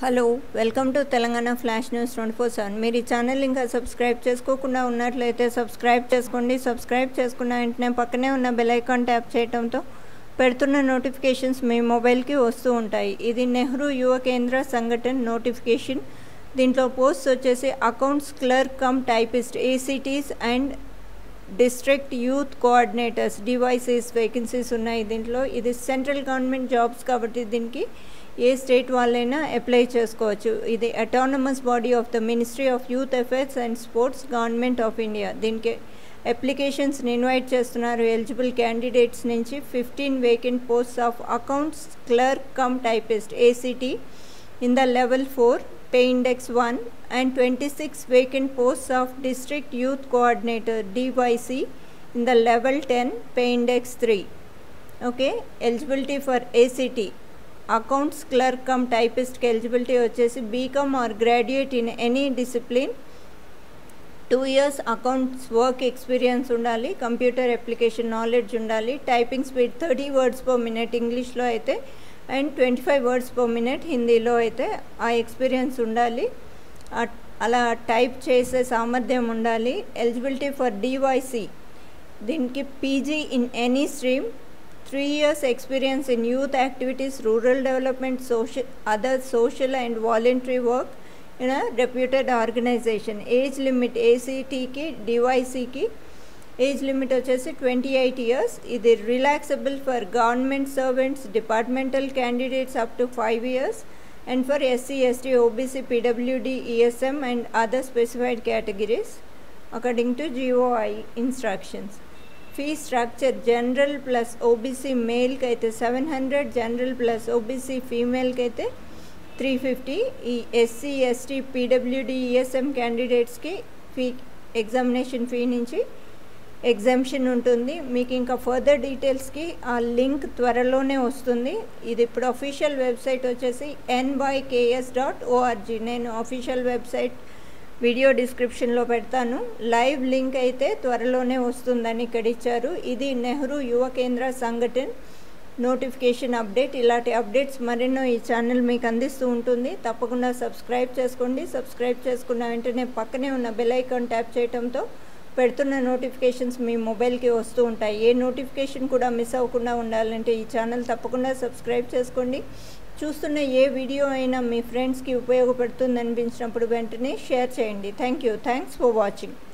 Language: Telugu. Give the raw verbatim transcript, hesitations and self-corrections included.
Hello welcome to Telangana flash news twenty four seven. మీరు ఈ ఛానల్ ఇంకా సబ్స్క్రైబ్ చేసుకోకుండా ఉన్నట్లయితే సబ్స్క్రైబ్ చేసుకోండి. సబ్స్క్రైబ్ చేసుకున్న వెంటనే పక్కనే ఉన్న బెల్ ఐకాన్ ట్యాప్ చేయడంతో పెడుతున్న నోటిఫికేషన్స్ మీ మొబైల్కి వస్తూ ఉంటాయి. ఇది నెహ్రూ యువ కేంద్ర సంఘటన నోటిఫికేషన్. దీంట్లో పోస్ట్ వచ్చేసి accounts clerk cum typist ACTs and district youth coordinators DYCs vacancies ఉన్నాయి. దీంట్లో ఇది సెంట్రల్ గవర్నమెంట్ జాబ్స్ కాబట్టి దీనికి ఏ స్టేట్ వాళ్ళైనా అప్లై చేసుకోవచ్చు. ఇది autonomous body of the ministry of youth affairs and sports government of India. దీనికి అప్లికేషన్స్ని ఇన్వైట్ చేస్తున్నారు. ఎలిజిబుల్ క్యాండిడేట్స్ నుంచి fifteen vacant posts of accounts clerk cum typist ACT in the level four pay index one and twenty-six vacant posts of district youth coordinator D Y C in the level ten pay index three. Okay, eligibility for A C T accounts clerk cum typist ki eligibility vachesi B Com or graduate in any discipline, two years accounts work experience undali, computer application knowledge undali, typing speed thirty words per minute English lo aithe and twenty-five words per minute Hindi lo aithe aa experience undali, అలా టైప్ చేసే సామర్థ్యం ఉండాలి. ఎలిజిబిలిటీ ఫర్ డివైసి దీనికి PG in any stream, three years experience in youth activities, rural development, social other social and voluntary work in a reputed organisation. Age limit ఏసీటీకి డివైసీకి ఏజ్ లిమిట్ వచ్చేసి ట్వంటీ ఎయిట్ ఇయర్స్. ఇది relaxable for government servants, departmental candidates up to five years and for S C, S T, O B C, P W D, E S M and other specified categories according to G O I instructions. Fee structure general plus O B C male ki aithe seven hundred, general plus O B C female ki aithe three fifty. ee S C, S T, P W D, E S M candidates ki fee examination fee nunchi exemption ఉంటుంది. మీకు ఇంకా ఫర్దర్ డీటెయిల్స్కి ఆ లింక్ త్వరలోనే వస్తుంది. ఇది ఇప్పుడు అఫీషియల్ వెబ్సైట్ వచ్చేసి ఎన్వైకేఎస్ డాట్ ఓఆర్జీ. నేను అఫీషియల్ వెబ్సైట్ వీడియో డిస్క్రిప్షన్లో పెడతాను. లైవ్ లింక్ అయితే త్వరలోనే వస్తుందని ఇక్కడ ఇచ్చారు. ఇది నెహ్రూ యువ కేంద్ర సంఘటన నోటిఫికేషన్ అప్డేట్. ఇలాంటి అప్డేట్స్ మరెన్నో ఈ ఛానల్ మీకు అందిస్తూ ఉంటుంది. తప్పకుండా సబ్స్క్రైబ్ చేసుకోండి. సబ్స్క్రైబ్ చేసుకున్న వెంటనే పక్కనే ఉన్న బెల్ ఐకాన్ ట్యాప్ చేయడంతో పెడుతున్న నోటిఫికేషన్స్ మీ మొబైల్కి వస్తూ ఉంటాయి. ఏ నోటిఫికేషన్ కూడా మిస్ అవ్వకుండా ఉండాలంటే ఈ ఛానల్ తప్పకుండా సబ్స్క్రైబ్ చేసుకోండి. చూస్తున్న ఏ వీడియో అయినా మీ ఫ్రెండ్స్కి ఉపయోగపడుతుంది అనిపించినప్పుడు వెంటనే షేర్ చేయండి. Thank you. Thanks for watching.